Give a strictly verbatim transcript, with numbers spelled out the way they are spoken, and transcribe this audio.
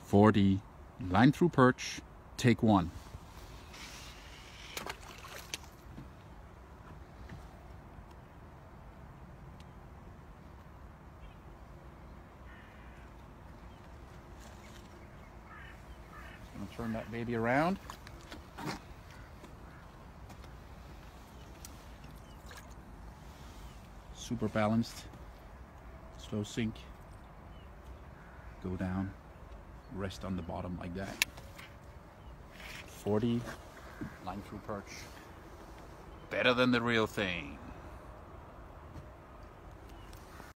for the Line Thru Perch, take one. I'm gonna turn that baby around. Super balanced, slow sink, go down, rest on the bottom like that. forty Line Thru Perch, better than the real thing.